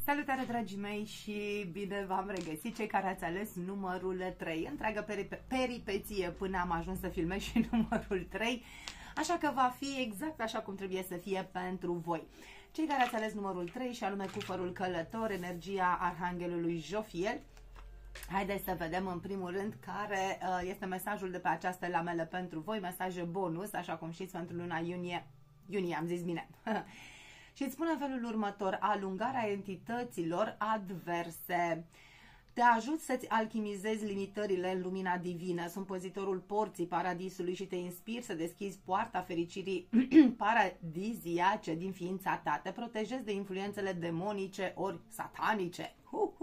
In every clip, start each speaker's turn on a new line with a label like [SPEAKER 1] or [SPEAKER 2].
[SPEAKER 1] Salutare, dragii mei, și bine v-am regăsit, cei care ați ales numărul 3. Întreagă peripeție până am ajuns să filmez și numărul 3, așa că va fi exact așa cum trebuie să fie pentru voi. Cei care ați ales numărul 3 și anume cufărul călător, energia Arhanghelului Jofiel. Haideți să vedem în primul rând care este mesajul de pe această lamelă pentru voi, mesaje bonus, așa cum știți, pentru luna iunie, am zis bine. Și îți spune în felul următor: alungarea entităților adverse. Te ajut să-ți alchimizezi limitările în lumina divină. Sunt păzitorul porții paradisului și te inspir să deschizi poarta fericirii paradiziace din ființa ta. Te protejezi de influențele demonice ori satanice.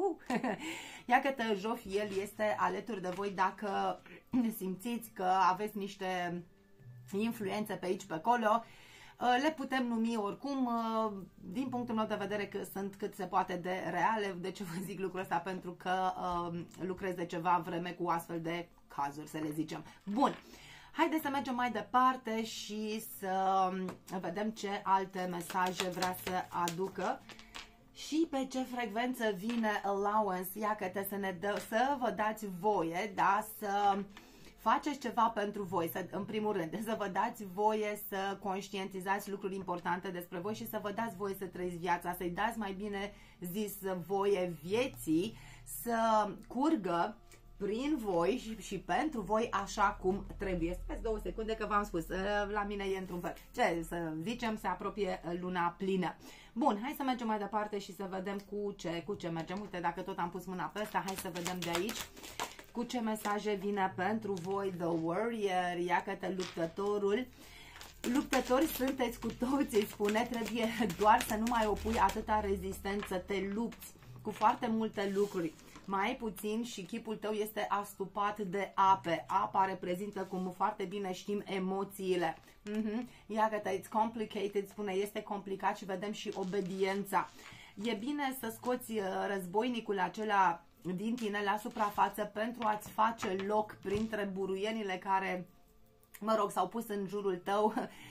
[SPEAKER 1] Iată, Jofiel este alături de voi dacă simțiți că aveți niște influențe pe aici, pe acolo. Le putem numi oricum, din punctul meu de vedere, că sunt cât se poate de reale. De ce vă zic lucrul ăsta? Pentru că lucrez de ceva vreme cu astfel de cazuri, să le zicem. Bun, haideți să mergem mai departe și să vedem ce alte mesaje vrea să aducă și pe ce frecvență vine allowance. Iată, să vă dați voie, da, să faceți ceva pentru voi, în primul rând, să vă dați voie să conștientizați lucruri importante despre voi și să vă dați voie să trăiți viața, să-i dați, mai bine zis, voie vieții să curgă prin voi și pentru voi așa cum trebuie. Stați 2 secunde că v-am spus, la mine e într-un fel. Ce să zicem, se apropie luna plină. Bun, hai să mergem mai departe și să vedem cu ce mergem. Uite, dacă tot am pus mâna pe asta, hai să vedem de aici cu ce mesaje vine pentru voi The Warrior. Iată, luptătorul. Luptători sunteți cu toții, spune, trebuie doar să nu mai opui atâta rezistență, te lupți cu foarte multe lucruri. Mai puțin și chipul tău este astupat de ape. Apa reprezintă, cum foarte bine știm, emoțiile. Iată, it's complicated, spune, este complicat și vedem și obediența. E bine să scoți războinicul acela din tine la suprafață pentru a-ți face loc printre buruienile care, mă rog, s-au pus în jurul tău,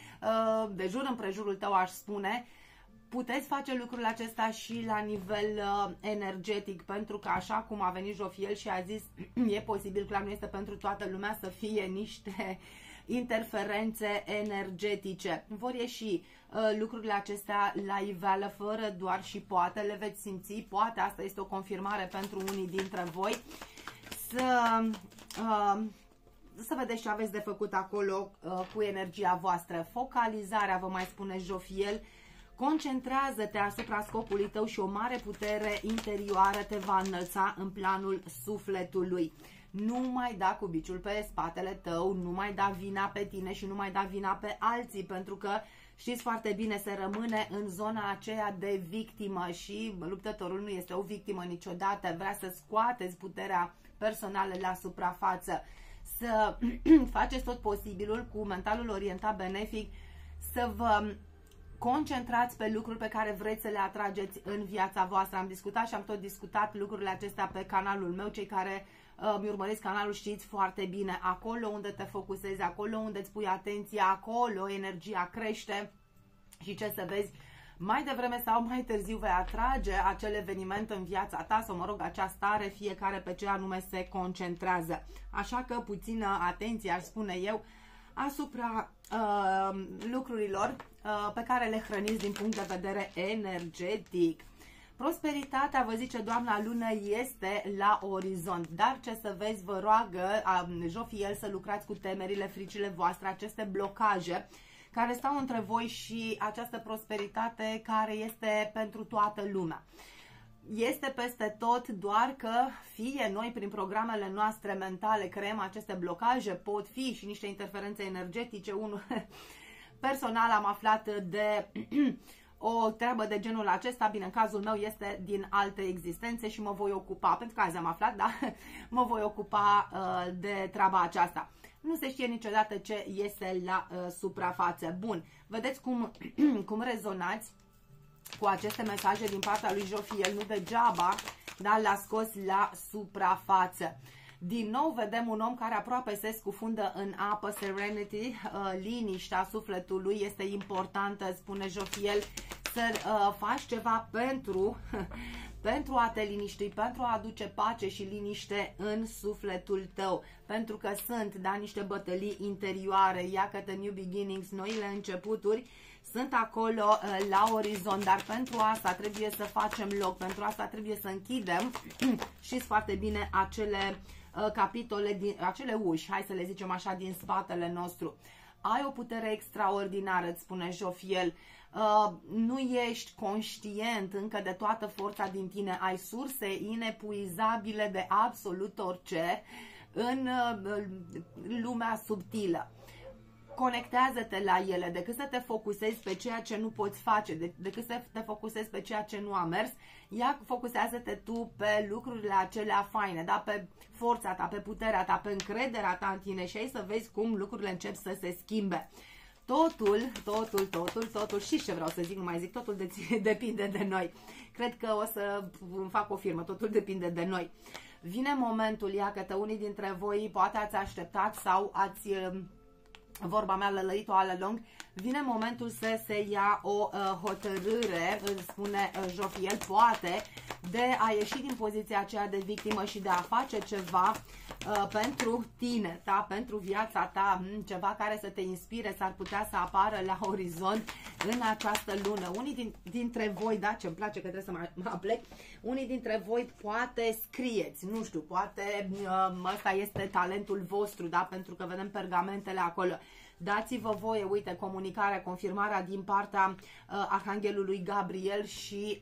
[SPEAKER 1] de jur împrejurul tău, aș spune. Puteți face lucrul acesta și la nivel energetic, pentru că așa cum a venit Jofiel și a zis, e posibil, clar nu este pentru toată lumea, să fie niște interferențe energetice. Vor ieși lucrurile acestea la iveală, fără doar și poate, le veți simți, poate asta este o confirmare pentru unii dintre voi, să vedeți ce aveți de făcut acolo cu energia voastră. Focalizarea, vă mai spune Jofiel. Concentrează-te asupra scopului tău și o mare putere interioară te va înălța în planul sufletului. Nu mai da cu biciul pe spatele tău, nu mai da vina pe tine și nu mai da vina pe alții, pentru că știți foarte bine, se rămâne în zona aceea de victimă și luptătorul nu este o victimă niciodată. Vrea să scoateți puterea personală la suprafață, să faceți tot posibilul cu mentalul orientat benefic, să vă concentrați pe lucruri pe care vreți să le atrageți în viața voastră. Am discutat și am tot discutat lucrurile acestea pe canalul meu. Cei care mi urmăriți canalul știți foarte bine. Acolo unde te focusezi, acolo unde îți pui atenția, acolo energia crește și ce să vezi, mai devreme sau mai târziu vei atrage acel eveniment în viața ta, sau mă rog, acea stare, fiecare pe ce anume se concentrează. Așa că puțină atenție, aș spune eu, asupra lucrurilor pe care le hrăniți din punct de vedere energetic. Prosperitatea, vă zice doamna lună, este la orizont, dar ce să vezi, vă roagă Jofiel să lucrați cu temerile, fricile voastre, aceste blocaje care stau între voi și această prosperitate care este pentru toată lumea. Este peste tot, doar că fie noi prin programele noastre mentale creăm aceste blocaje, pot fi și niște interferențe energetice. Personal am aflat de o treabă de genul acesta, bine, în cazul meu este din alte existențe și mă voi ocupa, pentru că azi am aflat, da, mă voi ocupa de treaba aceasta. Nu se știe niciodată ce iese la suprafață. Bun, vedeți cum rezonați cu aceste mesaje din partea lui Jofiel, nu degeaba, dar l-a scos la suprafață. Din nou vedem un om care aproape se scufundă în apă, serenity, liniștea sufletului este importantă, spune Jofiel, să faci ceva pentru a te liniști, pentru a aduce pace și liniște în sufletul tău, pentru că sunt, da, niște bătălii interioare, iată New Beginnings, noile începuturi, sunt acolo la orizont, dar pentru asta trebuie să facem loc, pentru asta trebuie să închidem și foarte bine acele capitole, acele uși, hai să le zicem așa, din spatele nostru. Ai o putere extraordinară, îți spune Jofiel. Nu ești conștient încă de toată forța din tine, ai surse inepuizabile de absolut orice în lumea subtilă. Conectează-te la ele, decât să te focusezi pe ceea ce nu poți face, decât să te focusezi pe ceea ce nu a mers, ia focusează-te tu pe lucrurile acelea faine, da? Pe forța ta, pe puterea ta, pe încrederea ta în tine și ai să vezi cum lucrurile încep să se schimbe. Totul, și ce vreau să zic, nu mai zic, totul depinde de noi. Cred că o să fac o firmă, totul depinde de noi. Vine momentul, iată, unii dintre voi poate ați așteptat sau ați... vorba mea lălăit-o all along, vine momentul să se ia o hotărâre, spune Jofiel, poate, de a ieși din poziția aceea de victimă și de a face ceva pentru tine, da? Pentru viața ta, ceva care să te inspire, s-ar putea să apară la orizont în această lună. Unii dintre voi, da, ce-mi place că trebuie să mă aplec, unii dintre voi poate scrieți, nu știu, poate ăsta este talentul vostru, da? Pentru că vedem pergamentele acolo. Dați-vă voie, uite, comunicarea, confirmarea din partea Arhanghelului Gabriel și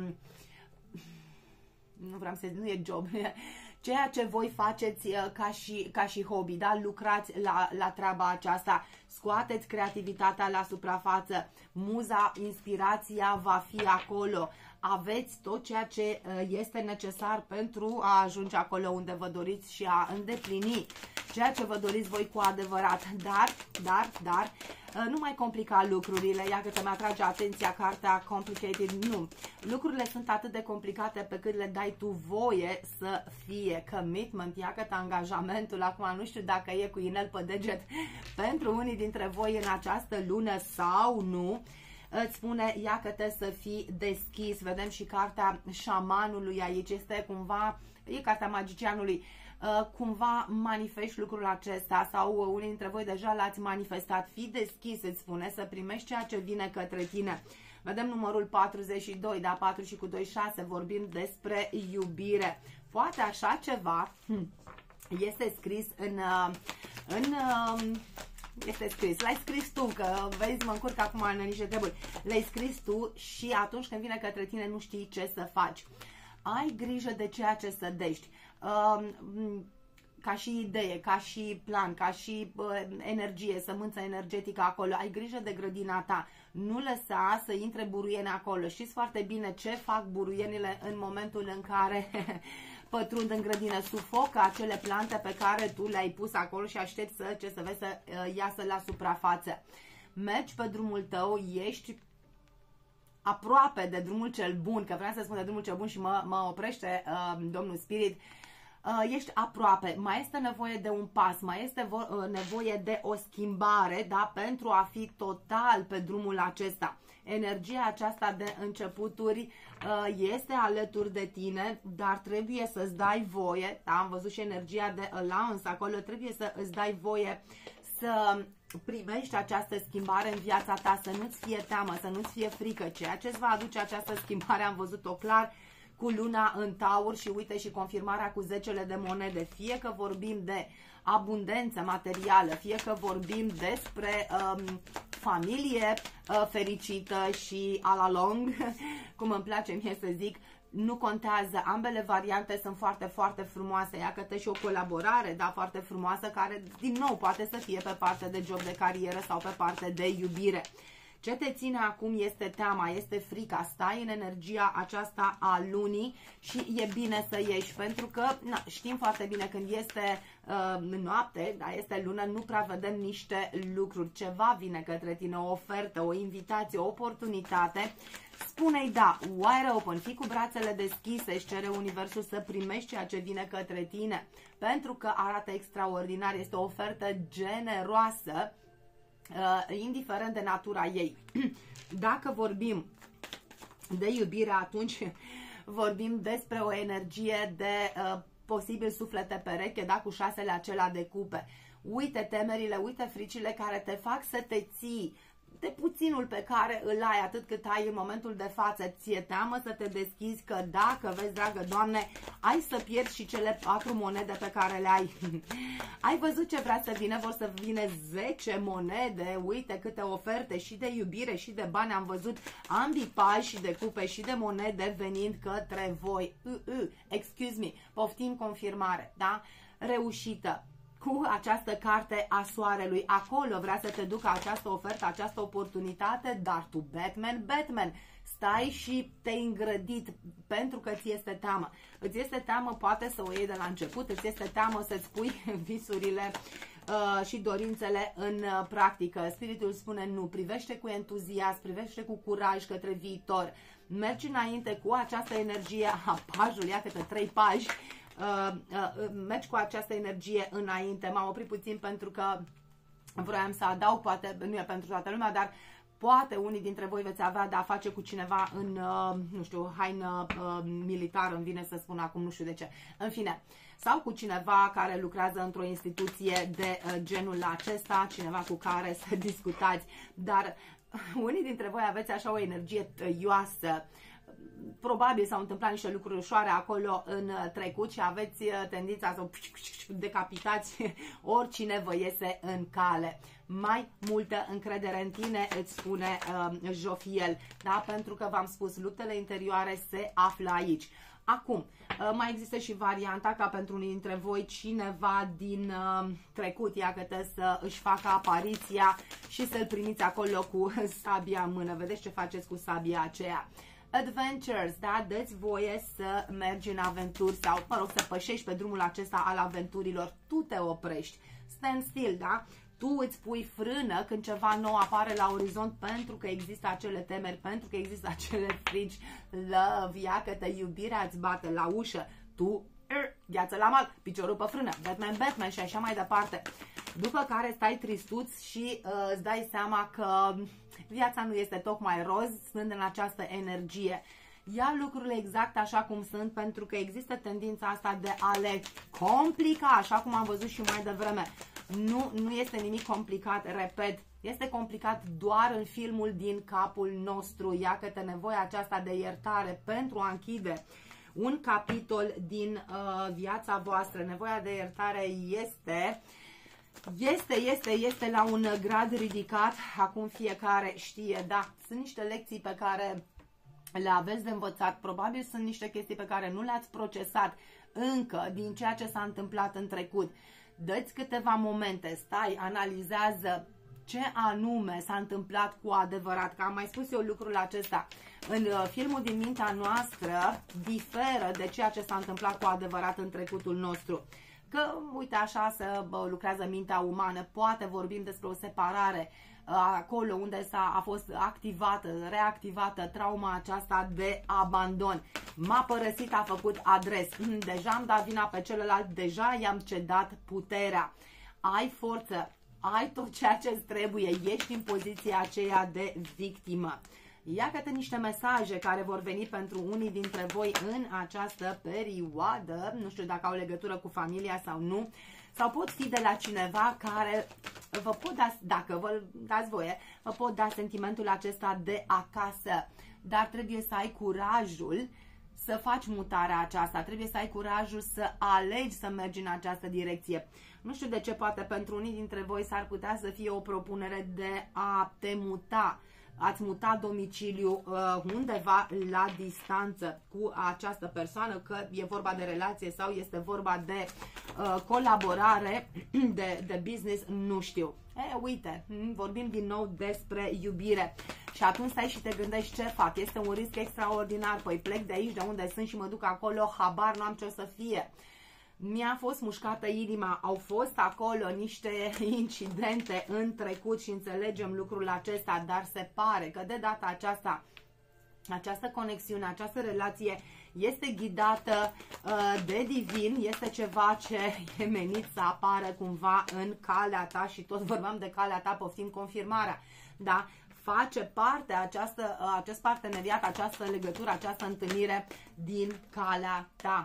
[SPEAKER 1] nu vreau să zic, nu e job, ceea ce voi faceți ca și hobby, da? Lucrați la treaba aceasta, scoateți creativitatea la suprafață, muza, inspirația va fi acolo, aveți tot ceea ce este necesar pentru a ajunge acolo unde vă doriți și a îndeplini ceea ce vă doriți voi cu adevărat, dar nu mai complica lucrurile. Ia că te mi-atrage atenția cartea Complicated. Nu, lucrurile sunt atât de complicate pe cât le dai tu voie să fie. Commitment, ia că angajamentul, acum nu știu dacă e cu inel pe deget pentru unii dintre voi în această lună sau nu. Îți spune, ia că te să fii deschis. Vedem și cartea șamanului aici, este cumva, e cartea magicianului. Cumva manifesti lucrul acesta sau unii dintre voi deja l-ați manifestat. Fii deschis, îți spune, să primești ceea ce vine către tine. Vedem numărul 42, da, 4 și cu 2, 6, vorbim despre iubire. Poate așa ceva este scris este scris, l-ai scris tu, că vezi, mă încurc acum în niște treburi, l-ai scris tu și atunci când vine către tine nu știi ce să faci. Ai grijă de ceea ce sădești. Ca și idee, ca și plan, ca și energie, sămânță energetică acolo, ai grijă de grădina ta, nu lăsa să intre buruiene acolo. Știți foarte bine ce fac buruienile în momentul în care pătrund în grădină, sufocă acele plante pe care tu le-ai pus acolo și aștepți să vezi să iasă la suprafață. Mergi pe drumul tău, ești aproape de drumul cel bun, că vreau să spun de drumul cel bun și mă oprește domnul Spirit. Ești aproape, mai este nevoie de un pas, mai este nevoie de o schimbare, da, pentru a fi total pe drumul acesta. Energia aceasta de începuturi este alături de tine, dar trebuie să-ți dai voie, da, am văzut și energia de allowance acolo, trebuie să îți dai voie să primești această schimbare în viața ta, să nu-ți fie teamă, să nu-ți fie frică. Ceea ce îți va aduce această schimbare, am văzut-o clar cu luna în taur și uite și confirmarea cu 10 de monede. Fie că vorbim de abundență materială, fie că vorbim despre familie fericită și all along, cum îmi place mie să zic, nu contează, ambele variante sunt foarte, foarte frumoase. Iată și o colaborare, da, foarte frumoasă, care din nou poate să fie pe partea de job, de carieră sau pe partea de iubire. Ce te ține acum este teama, este frica, stai în energia aceasta a lunii și e bine să ieși, pentru că știm foarte bine când este noapte, da, este lună, nu prea vedem niște lucruri, ceva vine către tine, o ofertă, o invitație, o oportunitate. Spune-i da, wide open, fii cu brațele deschise, își cere universul să primești ceea ce vine către tine, pentru că arată extraordinar, este o ofertă generoasă, indiferent de natura ei. Dacă vorbim de iubire, atunci vorbim despre o energie de posibil suflete pereche, da, cu 6-le acela de cupe. Uite temerile, uite fricile care te fac să te ții de puținul pe care îl ai, atât cât ai în momentul de față. Ți-e teamă să te deschizi că dacă, vezi, dragă Doamne, ai să pierzi și cele 4 monede pe care le ai. Ai văzut ce vrea să vină? Vor să vină 10 monede, uite câte oferte și de iubire și de bani. Am văzut ambii pași de cupe și de monede venind către voi. Excuse me, poftim confirmare, da? Reușită. Cu această carte a soarelui, acolo vrea să te ducă această ofertă, această oportunitate, dar tu, Batman, stai și te-ai îngrădit pentru că ți este teamă. Îți este teamă, poate să o iei de la început, îți este teamă să-ți pui visurile și dorințele în practică. Spiritul spune nu, privește cu entuziasm, privește cu curaj către viitor. Mergi înainte cu această energie a pajului, ia câte 3 paji, mergi cu această energie înainte. M-am oprit puțin pentru că vroiam să adaug, poate nu e pentru toată lumea, dar poate unii dintre voi veți avea de a face cu cineva în, nu știu, haină militară, îmi vine să spun acum, nu știu de ce. În fine, sau cu cineva care lucrează într-o instituție de genul acesta, cineva cu care să discutați, dar unii dintre voi aveți așa o energie tăioasă. Probabil s-au întâmplat niște lucruri ușoare acolo în trecut și aveți tendința să decapitați oricine vă iese în cale. Mai multă încredere în tine, îți spune Jofiel, da? Pentru că v-am spus, luptele interioare se află aici. Acum, mai există și varianta ca pentru unii dintre voi cineva din trecut, iată, să își facă apariția și să-l primiți acolo cu sabia în mână. Vedeți ce faceți cu sabia aceea? Adventures, da? Dă-ți voie să mergi în aventuri sau, mă rog, să pășești pe drumul acesta al aventurilor. Tu te oprești. Stand still, da? Tu îți pui frână când ceva nou apare la orizont pentru că există acele temeri, pentru că există acele frici. Love, iacă-te, iubirea îți bate la ușă. Tu, gheață la mal, piciorul pe frână, Batman și așa mai departe. După care stai tristuț și îți dai seama că viața nu este tocmai roz, stând în această energie. Ia lucrurile exact așa cum sunt, pentru că există tendința asta de a le complica, așa cum am văzut și mai devreme. Nu este nimic complicat, repet, este complicat doar în filmul din capul nostru. Iată nevoia aceasta de iertare pentru a închide un capitol din viața voastră. Nevoia de iertare este la un grad ridicat. Acum fiecare știe, da, sunt niște lecții pe care le aveți de învățat, probabil sunt niște chestii pe care nu le-ați procesat încă din ceea ce s-a întâmplat în trecut. Dă-ți câteva momente, stai, analizează ce anume s-a întâmplat cu adevărat, că am mai spus eu lucrul acesta. În filmul din mintea noastră diferă de ceea ce s-a întâmplat cu adevărat în trecutul nostru. Că, uite, așa se lucrează mintea umană, poate vorbim despre o separare, acolo unde a fost activată, reactivată trauma aceasta de abandon. M-a părăsit, a făcut adres. Deja am dat vina pe celălalt, deja i-am cedat puterea. Ai forță, ai tot ceea ce îți trebuie, ești în poziția aceea de victimă. Iată niște mesaje care vor veni pentru unii dintre voi în această perioadă. Nu știu dacă au legătură cu familia sau nu. Sau pot fi de la cineva care vă pot da, dacă vă dați voie, vă pot da sentimentul acesta de acasă. Dar trebuie să ai curajul să faci mutarea aceasta. Trebuie să ai curajul să alegi să mergi în această direcție. Nu știu de ce, poate pentru unii dintre voi s-ar putea să fie o propunere de a te muta. Ați mutat domiciliu undeva la distanță cu această persoană, că e vorba de relație sau este vorba de colaborare, de business, nu știu. Uite, vorbim din nou despre iubire. Și atunci stai și te gândești ce fac. Este un risc extraordinar. Păi plec de aici, de unde sunt și mă duc acolo, habar nu am ce o să fie. Mi-a fost mușcată inima, au fost acolo niște incidente în trecut și înțelegem lucrul acesta, dar se pare că de data aceasta, această conexiune, această relație este ghidată de divin, este ceva ce e menit să apară cumva în calea ta și tot vorbeam de calea ta, poftim confirmarea, da? face parte acest parteneriat, această legătură, această întâlnire din calea ta.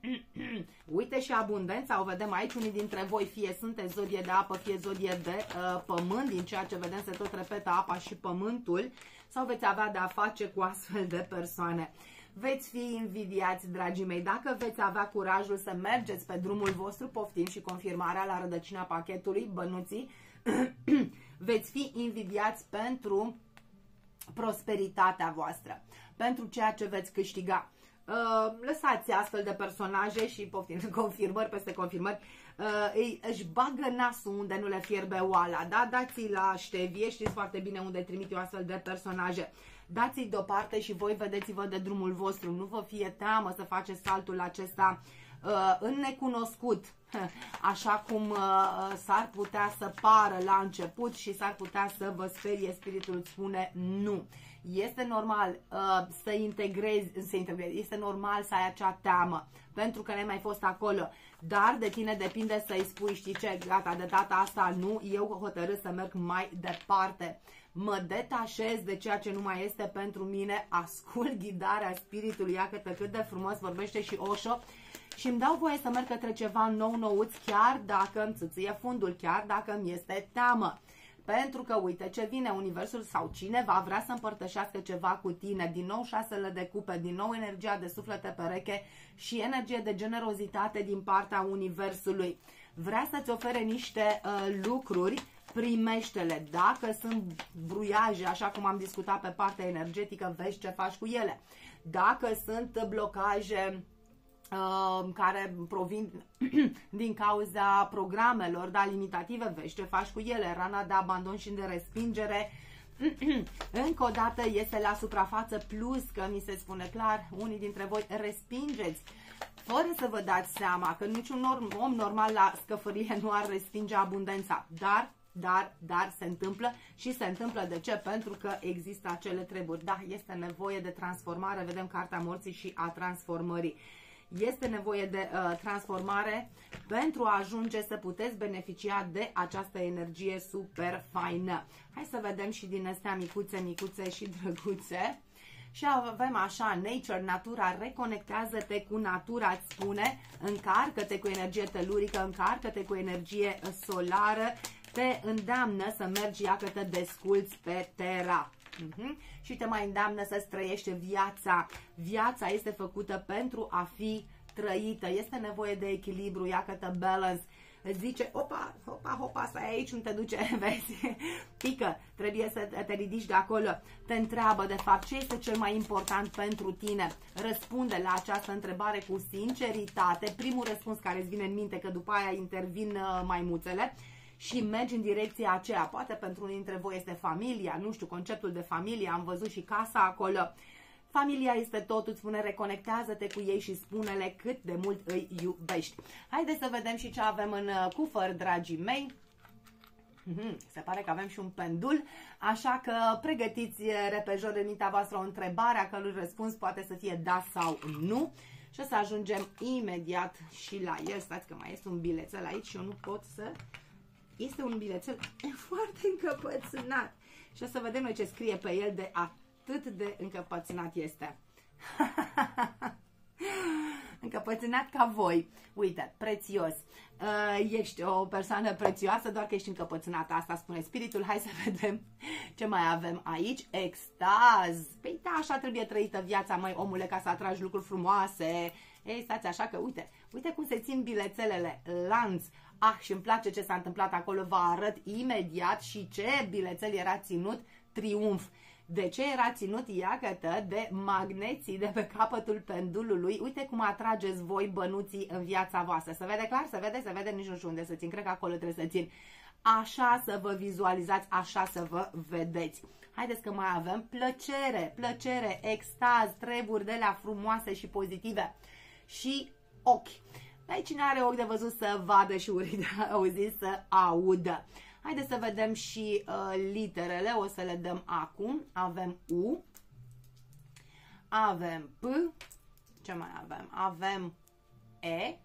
[SPEAKER 1] Uite și abundența, o vedem aici, unii dintre voi fie sunteți zodie de apă, fie zodie de pământ, din ceea ce vedem se tot repetă apa și pământul, sau veți avea de a face cu astfel de persoane. Veți fi invidiați, dragii mei, dacă veți avea curajul să mergeți pe drumul vostru, poftim și confirmarea la rădăcina pachetului, bănuții, veți fi invidiați pentru prosperitatea voastră, pentru ceea ce veți câștiga. Lăsați astfel de personaje și poftim confirmări peste confirmări, își bagă nasul unde nu le fierbe oala, da? Dați-i la ștevie, știți foarte bine unde trimit eu astfel de personaje. Dați-i deoparte și voi vedeți-vă de drumul vostru, nu vă fie teamă să faceți saltul acesta în necunoscut, așa cum s-ar putea să pară la început și s-ar putea să vă sperie, spiritul spune nu. Este normal să integrezi, este normal să ai acea teamă, pentru că n-ai mai fost acolo, dar de tine depinde să-i spui, știi ce, gata, de data asta nu, eu hotărât să merg mai departe. Mă detașez de ceea ce nu mai este pentru mine, ascult ghidarea spiritului, iată cât de frumos vorbește și Osho, și îmi dau voie să merg către ceva nou-nouț, chiar dacă îmi țâțâie fundul, chiar dacă îmi este teamă. Pentru că, uite ce vine, universul sau cineva vrea să împărtășească ceva cu tine, din nou șasele de cupe, din nou energia de suflete pereche și energie de generozitate din partea universului. Vrea să-ți ofere niște lucruri, primește-le. Dacă sunt bruiaje, așa cum am discutat pe partea energetică, vezi ce faci cu ele. Dacă sunt blocaje care provin din cauza programelor, da, limitative, vezi ce faci cu ele, rana de abandon și de respingere, încă o dată este la suprafață, plus că mi se spune clar, unii dintre voi respingeți, fără să vă dați seama că niciun om normal la scăfărie nu ar respinge abundența, dar se întâmplă și se întâmplă de ce? Pentru că există acele treburi, da, este nevoie de transformare, vedem cartea morții și a transformării. Este nevoie de transformare pentru a ajunge să puteți beneficia de această energie super faină. Hai să vedem și din astea micuțe și drăguțe. Și avem așa, nature, natura, reconectează-te cu natura, îți spune, încarcă-te cu energie telurică, încarcă-te cu energie solară, te îndeamnă să mergi, ia că te desculți pe Terra. Și te mai îndeamnă să-ți trăiești viața. Viața este făcută pentru a fi trăită. Este nevoie de echilibru, ia că te balance. Îți zice, hopa, stai aici, nu te duce, vezi? Pică, trebuie să te ridici de acolo. Te întreabă, de fapt, ce este cel mai important pentru tine. Răspunde la această întrebare cu sinceritate. Primul răspuns care îți vine în minte, că după aia intervin maimuțele. Și mergi în direcția aceea. Poate pentru unii dintre voi este familia, nu știu, conceptul de familie, am văzut și casa acolo. Familia este tot, îți spune, reconectează-te cu ei și spune-le cât de mult îi iubești. Haideți să vedem și ce avem în cufăr, dragii mei. Se pare că avem și un pendul, așa că pregătiți repejor în mintea voastră o întrebare, a cărui răspuns poate să fie da sau nu. Și o să ajungem imediat și la el. Stați că mai este un bilețel aici și eu nu pot să... Este un bilețel foarte încăpățânat. Și o să vedem noi ce scrie pe el, de atât de încăpățânat este. Încăpățânat ca voi. Uite, prețios. Ești o persoană prețioasă, doar că ești încăpățânată. Asta spune spiritul. Hai să vedem ce mai avem aici. Extaz. Păi da, așa trebuie trăită viața, măi, omule, ca să atragi lucruri frumoase. Ei, stați așa că, uite cum se țin bilețelele. Lanț. Și îmi place ce s-a întâmplat acolo, vă arăt imediat și ce bilețel era ținut, triumf. De ce era ținut, iată, de magneții de pe capătul pendulului? Uite cum atrageți voi bănuții în viața voastră. Se vede clar? Se vede, nici nu știu unde să țin, cred că acolo trebuie să țin. Așa să vă vizualizați, așa să vă vedeți. Haideți că mai avem plăcere, extaz, treburi de la frumoase și pozitive. Și ochi. Dar cine are ochi de văzut să vadă și urechi de auzit să audă. Haideți să vedem și literele, o să le dăm acum. Avem U, avem P, ce mai avem? Avem E,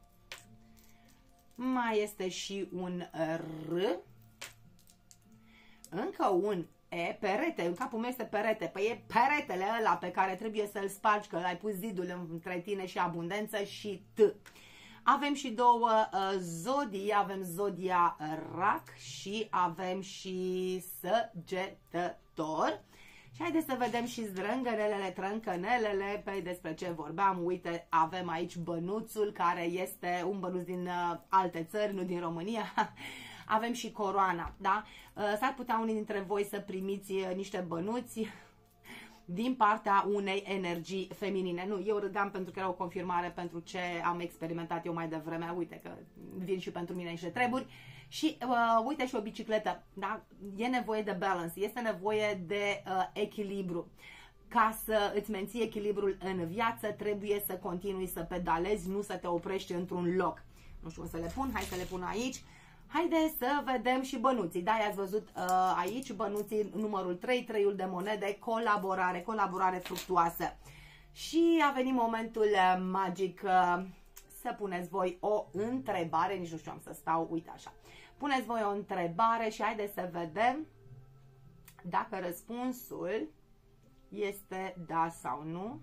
[SPEAKER 1] mai este și un R, încă un perete, în capul meu este perete, păi e peretele ăla pe care trebuie să-l spargi, că ai pus zidul între tine și abundență și T. Avem și două zodii, avem zodia Rac și avem și Săgetător. Și haideți să vedem și zdrângănelele, trâncănelele, pe despre ce vorbeam. Uite, avem aici bănuțul, care este un bănuț din alte țări, nu din România. Avem și coroana, da? S-ar putea unii dintre voi să primiți niște bănuți din partea unei energii feminine. Nu, eu râdeam pentru că era o confirmare pentru ce am experimentat eu mai devreme. Uite că vin și pentru mine niște treburi. Și uite și o bicicletă, da? E nevoie de balance, este nevoie de echilibru. Ca să îți menții echilibrul în viață, trebuie să continui să pedalezi, nu să te oprești într-un loc. Nu știu, o să le pun, hai să le pun aici. Haideți să vedem și bănuții. Da, i-ați văzut aici bănuții numărul 3, treiul de monede, colaborare fructuoasă. Și a venit momentul magic să puneți voi o întrebare, nici nu știu, am să stau, uite așa. Puneți voi o întrebare și haideți să vedem dacă răspunsul este da sau nu.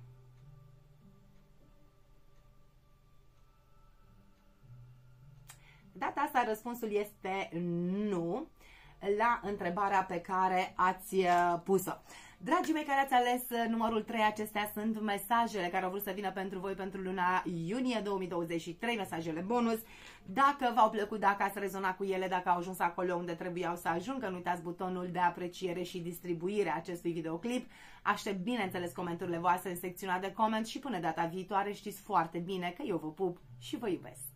[SPEAKER 1] Data asta răspunsul este nu la întrebarea pe care ați pus-o. Dragii mei care ați ales numărul 3, acestea sunt mesajele care au vrut să vină pentru voi pentru luna iunie 2023, mesajele bonus. Dacă v-au plăcut, dacă ați rezonat cu ele, dacă au ajuns acolo unde trebuiau să ajungă, nu uitați butonul de apreciere și distribuire a acestui videoclip. Aștept, bineînțeles, comentariile voastre în secțiunea de comment și până data viitoare știți foarte bine că eu vă pup și vă iubesc.